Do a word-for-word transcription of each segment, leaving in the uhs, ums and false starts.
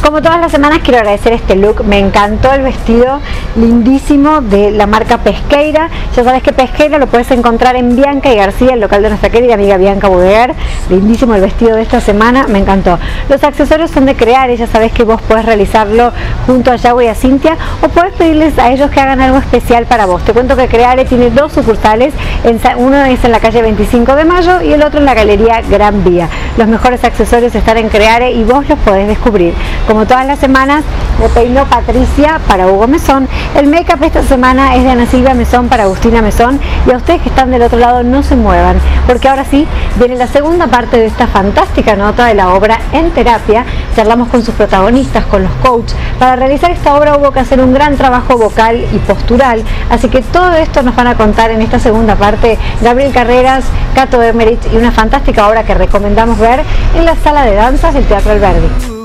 Como todas las semanas quiero agradecer este look, me encantó el vestido lindísimo de la marca Pesqueira. Ya sabes que Pesqueira lo puedes encontrar en Bianca y García, el local de nuestra querida amiga Bianca Bodeguer. Lindísimo el vestido de esta semana, me encantó. Los accesorios son de Creare, ya sabes que vos podés realizarlo junto a Yahweh y a Cintia, o podés pedirles a ellos que hagan algo especial para vos. Te cuento que Creare tiene dos sucursales, uno es en la calle veinticinco de mayo y el otro en la galería Gran Vía. Los mejores accesorios están en Creare y vos los podés descubrir. Como todas las semanas, me peinó Patricia para Hugo Mesón. El make-up esta semana es de Ana Silvia Mesón para Agustina Mesón. Y a ustedes que están del otro lado, no se muevan, porque ahora sí viene la segunda parte de esta fantástica nota de la obra En Terapia. Charlamos con sus protagonistas, con los coaches. Para realizar esta obra hubo que hacer un gran trabajo vocal y postural, así que todo esto nos van a contar en esta segunda parte Gabriel Carreras, Cato Emerich, y una fantástica obra que recomendamos ver en la sala de danzas del Teatro Alberdi.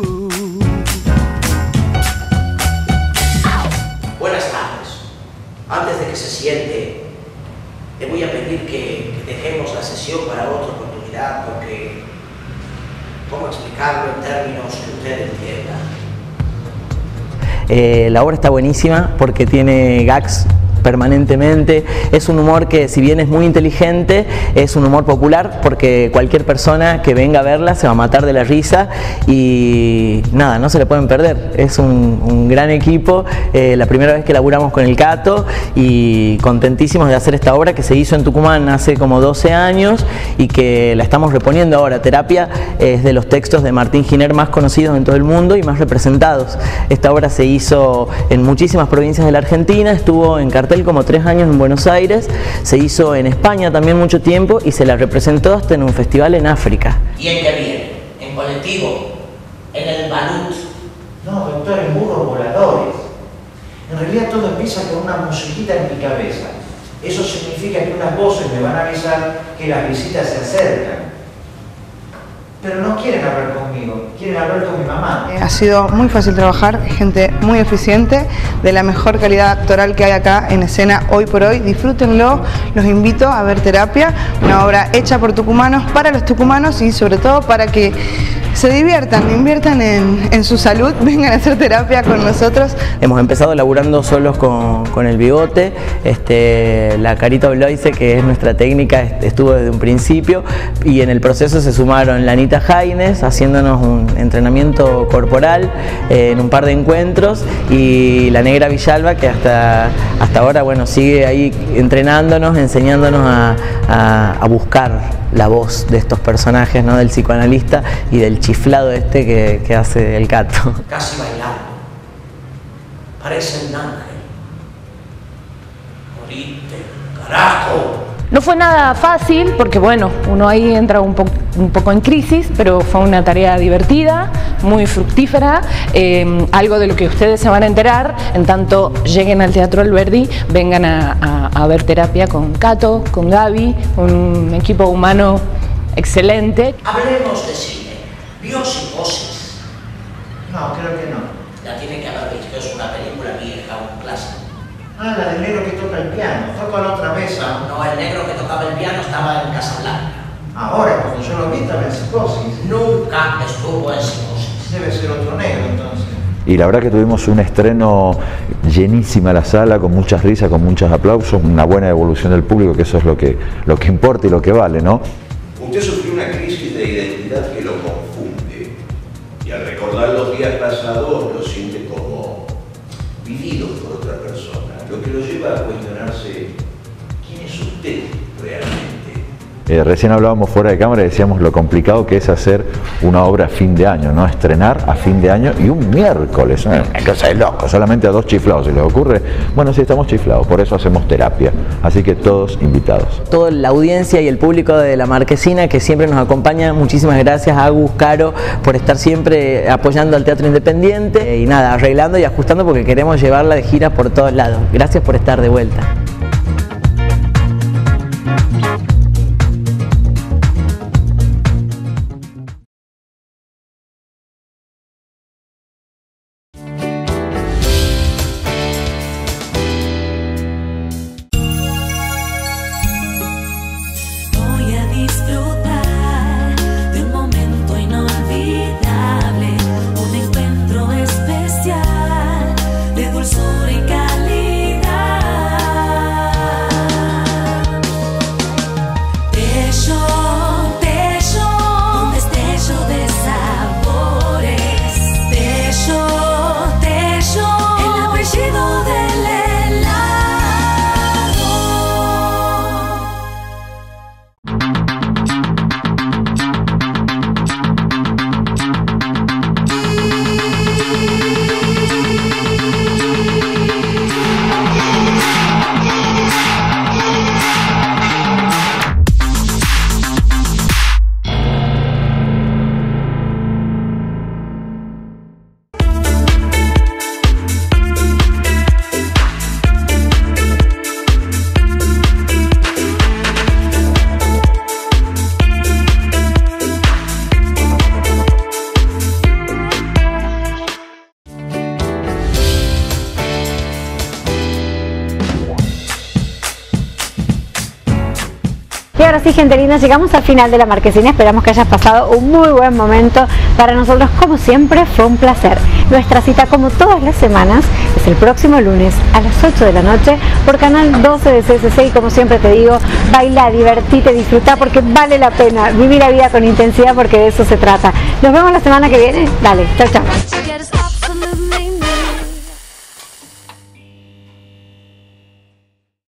Antes de que se siente, le voy a pedir que dejemos la sesión para otra oportunidad, porque ¿cómo explicarlo en términos que usted entienda? Eh, la obra está buenísima porque tiene gags permanentemente. Es un humor que, si bien es muy inteligente, es un humor popular, porque cualquier persona que venga a verla se va a matar de la risa y nada, no se le pueden perder. Es un, un gran equipo, eh, la primera vez que laburamos con el Cato y contentísimos de hacer esta obra que se hizo en Tucumán hace como doce años y que la estamos reponiendo ahora. Terapia es de los textos de Martín Giner más conocidos en todo el mundo y más representados. Esta obra se hizo en muchísimas provincias de la Argentina, estuvo en cartel como tres años en Buenos Aires, se hizo en España también mucho tiempo y se la representó hasta en un festival en África. ¿Y en qué viene? ¿En colectivo? ¿En el Balut? No, doctor, en burros voladores. En realidad todo empieza con una musiquita en mi cabeza. Eso significa que unas voces me van a avisar que las visitas se acercan. Pero no quieren hablar conmigo, quieren hablar con mi mamá. Ha sido muy fácil trabajar, gente muy eficiente, de la mejor calidad actoral que hay acá en escena hoy por hoy. Disfrútenlo, los invito a ver Terapia, una obra hecha por tucumanos, para los tucumanos y sobre todo para que se diviertan, inviertan en, en su salud, vengan a hacer terapia con nosotros. Hemos empezado laburando solos con, con el bigote, este, la carita Bloise, que es nuestra técnica, estuvo desde un principio, y en el proceso se sumaron Lanita Jaines haciéndonos un entrenamiento corporal eh, en un par de encuentros, y la Negra Villalba, que hasta, hasta ahora bueno, sigue ahí entrenándonos, enseñándonos a, a, a buscar la voz de estos personajes, ¿no? Del psicoanalista y del chiflado este que, que hace el Cato. Casi bailando. Parece un ángel. Morite, carajo. No fue nada fácil porque, bueno, uno ahí entra un, po un poco en crisis, pero fue una tarea divertida, muy fructífera, eh, algo de lo que ustedes se van a enterar en tanto lleguen al Teatro Alberdi, vengan a, a, a ver Terapia con Cato, con Gaby, un equipo humano excelente. Hablemos de cine. ¿Vio Psicosis? No, creo que no. La tiene que haber visto, es una película vieja, un clásico. Ah, la del negro que toca el piano, toca la otra mesa. No, el negro que tocaba el piano estaba en Casablanca. Ahora, cuando yo lo vi, estaba en Psicosis. Nunca estuvo en Psicosis. Debe ser otro negro, entonces. Y la verdad que tuvimos un estreno llenísima la sala, con muchas risas, con muchos aplausos, una buena evolución del público, que eso es lo que, lo que importa y lo que vale, ¿no? Usted sufrió una crisis de identidad que lo confunde, y al recordar los días pasados lo siente como vivido por otra persona, lo que lo lleva a cuestionarse quién es usted realmente. Eh, recién hablábamos fuera de cámara y decíamos lo complicado que es hacer una obra a fin de año, ¿no? Estrenar a fin de año y un miércoles, ¿no? Una cosa de loco, solamente a dos chiflados se les ocurre. Bueno, sí, estamos chiflados, por eso hacemos terapia, así que todos invitados. Toda la audiencia y el público de La Marquesina que siempre nos acompaña, muchísimas gracias a Agus, Caro, por estar siempre apoyando al teatro independiente y nada, arreglando y ajustando porque queremos llevarla de gira por todos lados. Gracias por estar de vuelta. Disfrutar de un momento inolvidable, un encuentro Y ahora sí, gente linda, llegamos al final de La Marquesina. Esperamos que hayas pasado un muy buen momento. Para nosotros, como siempre, fue un placer. Nuestra cita, como todas las semanas, es el próximo lunes a las ocho de la noche por Canal doce de C S C. Y como siempre te digo, baila, divertite, disfruta, porque vale la pena vivir la vida con intensidad, porque de eso se trata. Nos vemos la semana que viene. Dale, chao, chao.